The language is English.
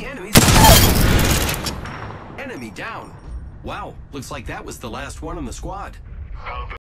enemies. Enemy down. Wow, looks like that was the last one on the squad.